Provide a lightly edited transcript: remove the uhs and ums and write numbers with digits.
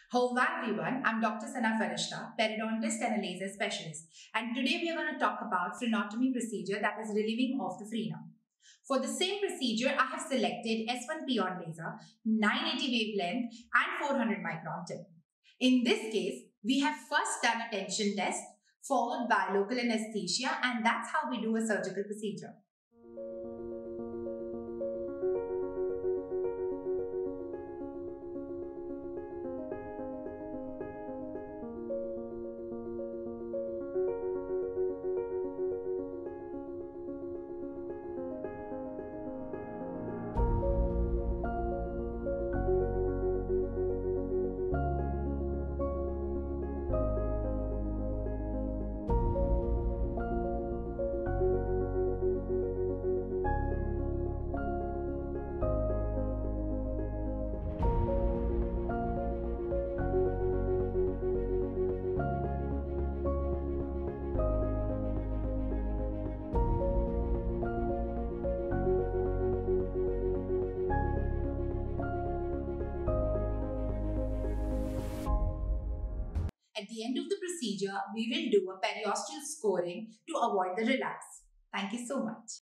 Hello everyone, I'm Dr. Sana Farista, periodontist and a laser specialist. And today we are going to talk about frenotomy procedure, that is relieving of the frenum. For the same procedure, I have selected S1 Pioon laser, 980 wavelength and 400 micron tip. In this case, we have first done a tension test followed by local anesthesia, and that's how we do a surgical procedure. At the end of the procedure, we will do a periosteal scoring to avoid the relapse. Thank you so much.